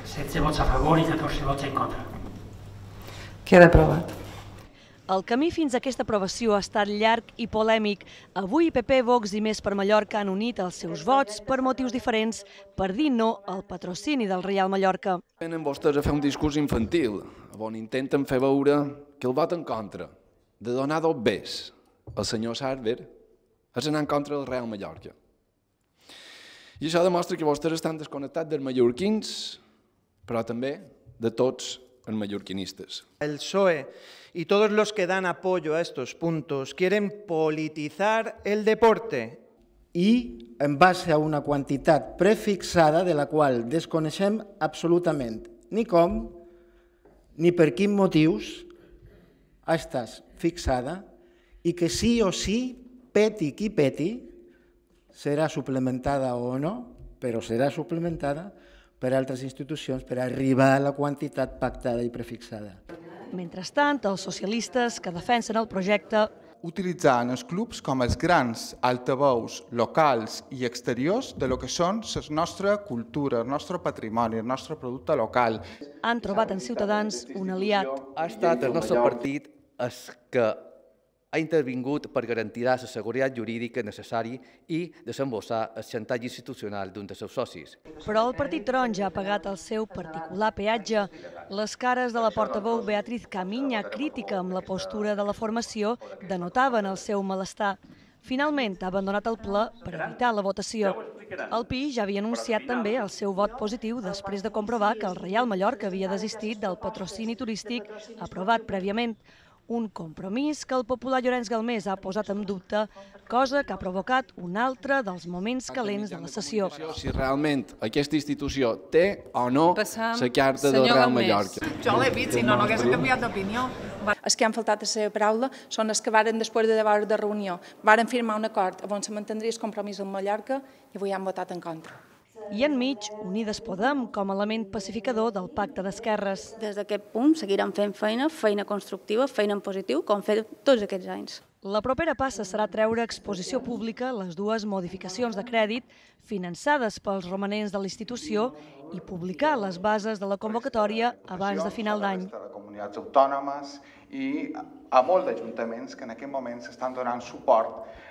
16 vots a favor i 14 vots en contra. Queda aprovat. El camí fins a aquesta aprovació ha estat llarg i polèmic. Avui PP, Vox i Més per Mallorca han unit els seus vots per motius diferents per dir no al patrocini del Reial Mallorca. Venen vostès a fer un discurs infantil, on intenten fer veure que el vot en contra de donar 2 bes al senyor Sarver és anar en contra del Real Mallorca. I això demostra que vostès estan desconnectats dels mallorquins, però també de tots els mallorquinistes. El PSOE y todos los que dan apoyo a estos puntos quieren politizar el deporte. I en base a una quantitat prefixada de la qual desconeixem absolutament ni com ni per quins motius ha estat fixada i que sí o sí, peti qui peti, serà suplementada o no, però serà suplementada per altres institucions per arribar a la quantitat pactada i prefixada. Mentrestant, els socialistes que defensen el projecte utilitzant els clubs com els grans altaveus locals i exteriors de lo que són la nostra cultura, el nostre patrimoni, el nostre producte local. han trobat en Ciutadans un aliat. Ha estat el nostre partit el que ha intervingut per garantir la seguretat jurídica necessària i desembossar el xantatge institucional d'un dels seus socis. Però el Partit Taronja ha pagat el seu particular peatge. Les cares de la portaveu Beatriz Camiña, crítica amb la postura de la formació, denotaven el seu malestar. Finalment ha abandonat el ple per evitar la votació. El PI ja havia anunciat també el seu vot positiu després de comprovar que el Reial Mallorca havia desistit del patrocini turístic aprovat prèviament. Un compromís que el popular Llorenç Galmés ha posat en dubte, cosa que ha provocat un altre dels moments calents de la sessió. Si realment aquesta institució té o no la carta del Real Mallorca. Jo l'he vist, si no, no hagués canviat d'opinió. Els que han faltat a la seva paraula són els que varen, després de 10 hores de reunió, varen firmar un acord on se mantindria el compromís amb Mallorca i avui han votat en contra. I enmig, Unides Podem com a element pacificador del pacte d'esquerres. Des d'aquest punt seguirem fent feina constructiva, feina en positiu, com fem tots aquests anys. La propera passa serà treure a exposició pública les 2 modificacions de crèdit finançades pels romanents de la institució i publicar les bases de la convocatòria abans de final d'any. De comunitats autònomes i a molts d'ajuntaments que en aquest moment s'estan donant suport